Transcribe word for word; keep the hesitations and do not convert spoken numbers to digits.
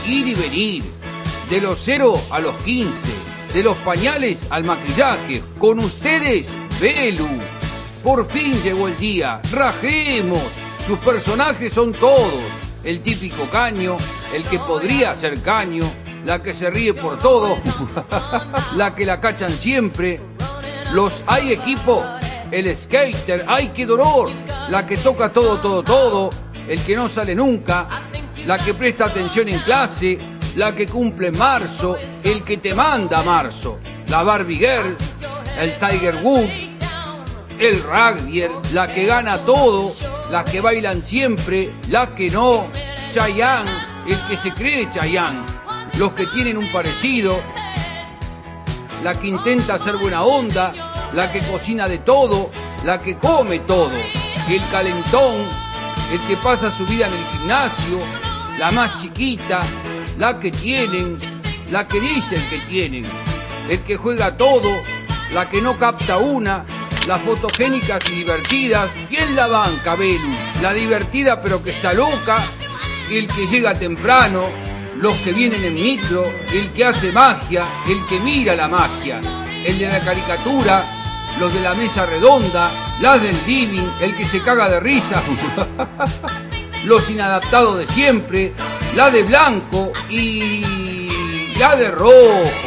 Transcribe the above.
ir y venir, de los cero a los quince, de los pañales al maquillaje. Con ustedes, Belu. Por fin llegó el día, rajemos. Sus personajes son todos. El típico caño, el que podría ser caño, la que se ríe por todo, la que la cachan siempre. Los hay equipo, el skater, ¡ay qué dolor! La que toca todo, todo, todo, el que no sale nunca, la que presta atención en clase, la que cumple en marzo, el que te manda a marzo, la Barbie Girl, el Tiger Woods, el rugbyer, la que gana todo, las que bailan siempre, las que no, Chayanne, el que se cree Chayanne, los que tienen un parecido, la que intenta hacer buena onda, la que cocina de todo, la que come todo, el calentón, el que pasa su vida en el gimnasio, la más chiquita, la que tienen, la que dicen que tienen, el que juega todo, la que no capta una, las fotogénicas y divertidas. ¿Quién la banca, Belu? La divertida pero que está loca, el que llega temprano, los que vienen en micro, el que hace magia, el que mira la magia, el de la caricatura, los de la mesa redonda, las del living, el que se caga de risa, los inadaptados de siempre, la de blanco y la de rojo.